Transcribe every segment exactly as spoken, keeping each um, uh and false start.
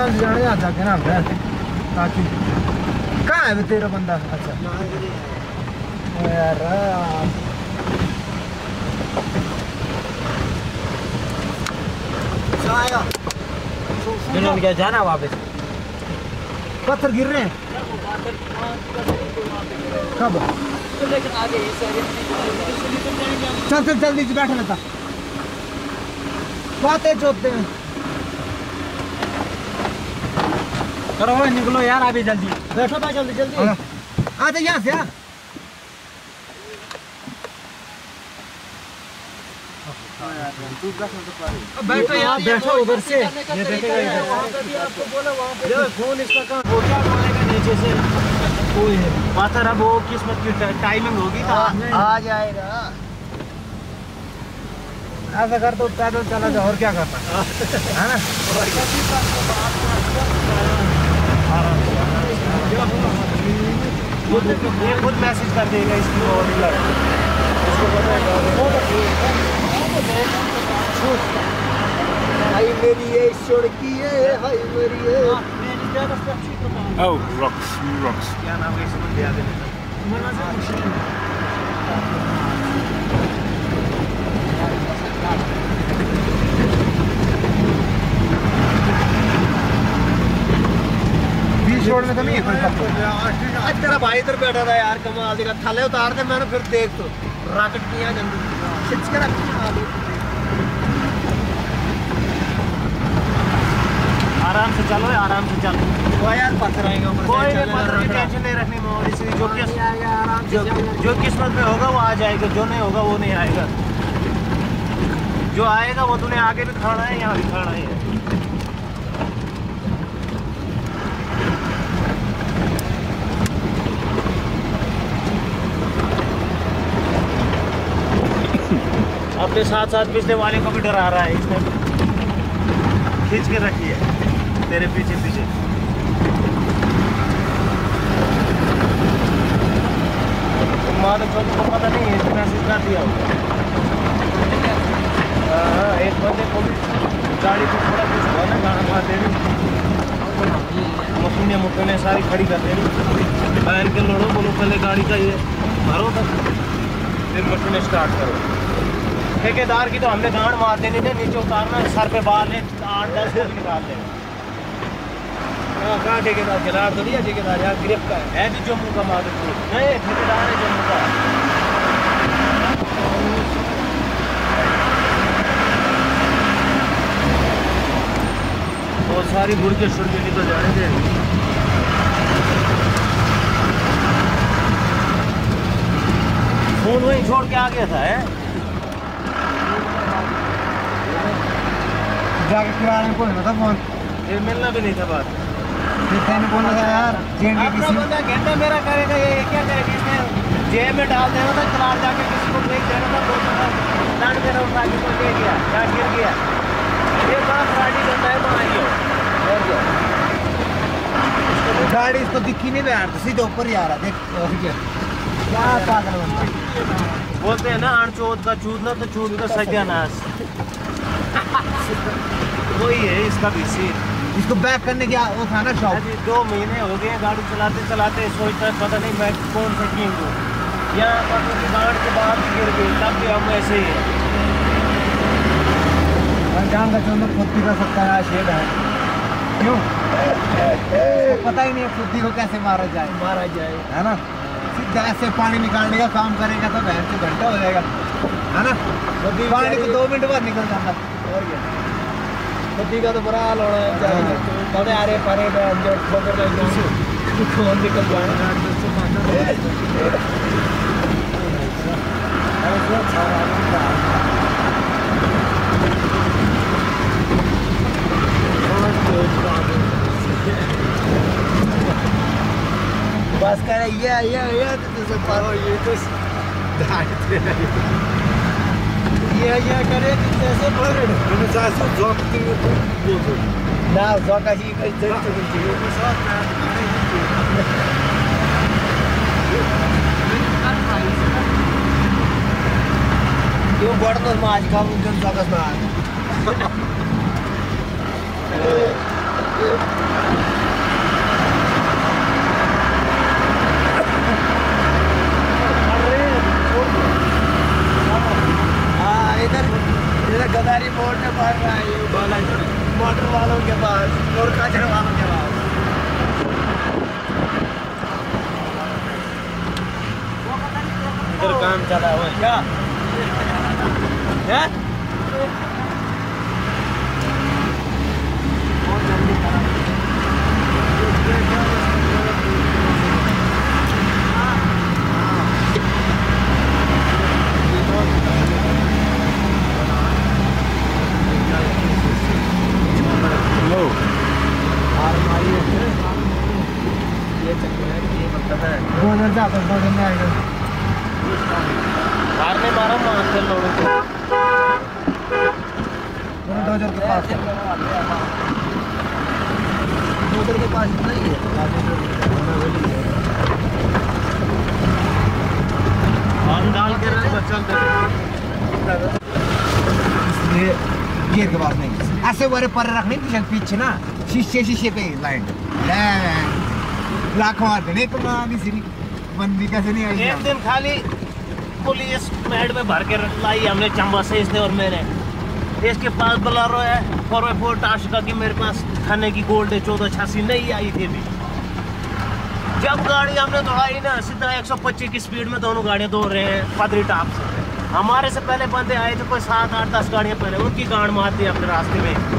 आराम से जाने आ जाके ना ताकि कहाँ है तेरा बंदा? अच्छा यार इन्होंने क्या जाना वापस? पत्थर गिर रहे हैं कब? चल चल जल्दी से बैठे रहता बातें चोते हैं। करो निकलो यार अभी जल्दी बैठो भाई जल्दी जल्दी आ जा यहाँ से आ बैठो यार बैठो उधर से ये देखेगा इधर फोन इसका कहाँ वो क्या बोलेगा नीचे से कोई है पाथर अब वो किस्मत की टाइमिंग होगी तो आ जाएगा। ऐसा कर तो पैदल चला जाओ और क्या करना है ना। खुद मैसेज कर देगा इसको हाय मेरी ये सड़की है हाय मेरी ये Oh, rocks, rocks. क्या नाम है इसको याद नहीं। बीच रोड में तो नहीं है आज तेरा भाई इधर बैठा था यार कमाल दिखा थले उतार दे मैंने फिर देख तो रॉकेट किया जल्दी खिंच के रख आराम से चलो आराम से चलो कोई यार पत्थर आएगा ऊपर कोई पत्थर की टेंशन नहीं रखनी मोहरी से जो किस जो, जो किस्मत में होगा वो आ जाएगा जो नहीं होगा वो नहीं आएगा जो आएगा वो तूने आगे भी खाना है यहाँ भी खाना है। अपने साथ साथ पिछले वाले को भी डरा रहा है इसने खींच के रखी है तेरे पीछे पीछे। माधव चौक को पता नहीं है मैसेज कर दिया हाँ एक बंदे को भी गाड़ी को थोड़ा कुछ हुआ ना गाना मारते मशीनें मुकने सारी खड़ी कर देनी बैन के लोड़ो बोलो पहले गाड़ी का ये भरो तक फिर मशीनें स्टार्ट करो। ठेकेदार की तो हमने गांड मार देनी थी नीचे उतारना सर पे बाल है आठ दस को भी निकाल देना। हाँ कहाँ ठेकेदार किलार तो नहीं है ठेकेदार यार गिरफ्त का है भी जम्मू का मालिक नहीं ठेकेदार है जम्मू का। बहुत सारी बुढ़ के शुरू में निकल जाने थे फोन वहीं छोड़ के आ गया था है जाके किराने को बोलना था फोन फिर मिलना भी नहीं था बात फिर बोलना था यार अपना बंदा घंटा मेरा करेगा ये क्या करेगा इसने जेब में डाल देना था किलार जाके किसी को फेंक देना था दो दंड देना उठा के कोई ले गया क्या गिर गया ये बड़ा फ्राडी करता है तो आई हो गाड़ी इसको दिखी नहीं यार तो सीधे ऊपर ही आ रहा देख क्या पागल बनता बोलते हैं ना आठ चौथ का चूतना तो चूत का सत्यानाश वही है इसका भी सीन। इसको बैक करने की वो था ना शौक दो महीने हो गए गाड़ी चलाते चलाते सोचता पता नहीं मैं कौन सा किंग हूँ यहाँ पर गाड़ी के बाहर गिर गई तब भी हम ऐसे ही हैं जान का चंदो खुद भी कर सकता है शेड है क्यों तो पता ही नहीं है खुद को कैसे मारा जाए मारा जाए है ना सीधा ऐसे पानी निकालने का काम करेगा तो बहन से घंटा हो जाएगा है ना पानी को दो मिनट बाद निकल जाता और क्या नदी का तो बुरा हाल होना है बड़े आ रहे परे जो ठोकर लग कौन निकल जाना बस कर ये ये ये तो पारो ये तो ये ये करे जैसे भरे मैंने चाहे सब जॉब के लिए तो बोल ना जॉब का ही कहीं जरूरत नहीं है साथ यो बढ्नु म आज गाउँ जन जगतमा हाँ इधर इधर गदारी मोड़ में मार रहा है ये बाला मोटर वालों के पास और कचरे वालों के पास। इधर काम चला हुआ है क्या? हैं? मारने मारा मारते लोगों को डोजर के पास डोजर के पास नहीं है हम डाल के रहे चलते इसलिए गियर के पास नहीं ऐसे वाले पर रखने की पीछे ना शीशे शीशे पे लाइन लाख मार देने को बंदी कैसे नहीं आई। एक दिन खाली पुलिस मैड में भर के लाई हमने चंबा से इसने और मैंने इसके पास बलारो है फोर बाई फोर टाशका की मेरे पास खाने की गोल्ड है चौदह छियासी नहीं आई थी अभी। जब गाड़ी हमने दौड़ाई ना सीधा एक सौ पच्चीस की स्पीड में दोनों गाड़ियां दौड़ रहे हैं पदरी टाप से। हमारे से पहले बंदे आए थे कोई सात आठ दस गाड़ियां पहले उनकी गाड़ मार दी अपने रास्ते में।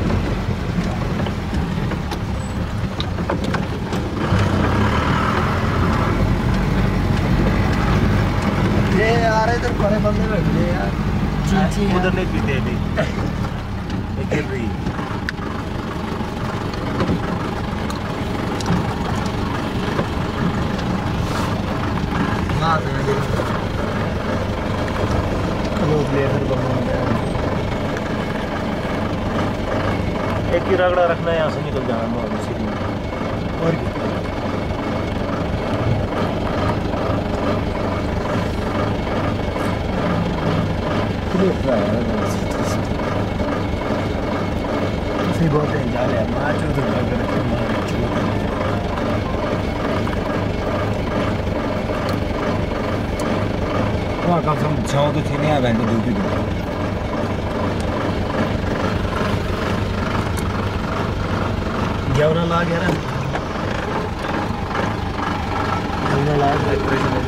ये यार इधर बड़े बंदे बैठ गए यार चीची उधर नहीं पीते अभी लेकिन रही हाँ वो ब्लेजर बंदे एक ही रगड़ा रखना है यहाँ से निकल जाना मोहल्ले से और सही बहुत है जा रहे हैं मार चो तो कर रखे मार चो वहाँ कम से कम छः तो छः नहीं आ बैठे दूध दूध गेवरा ला गया ना गेवरा ला गया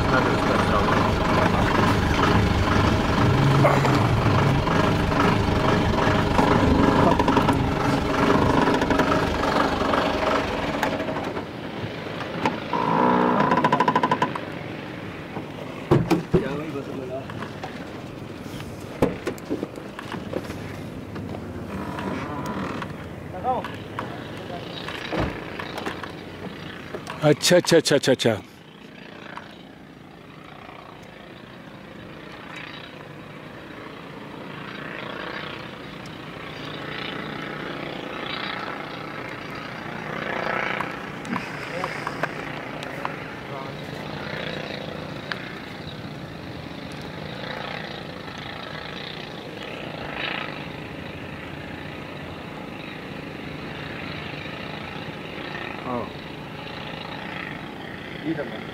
अच्छा अच्छा अच्छा अच्छा अच्छा हाँ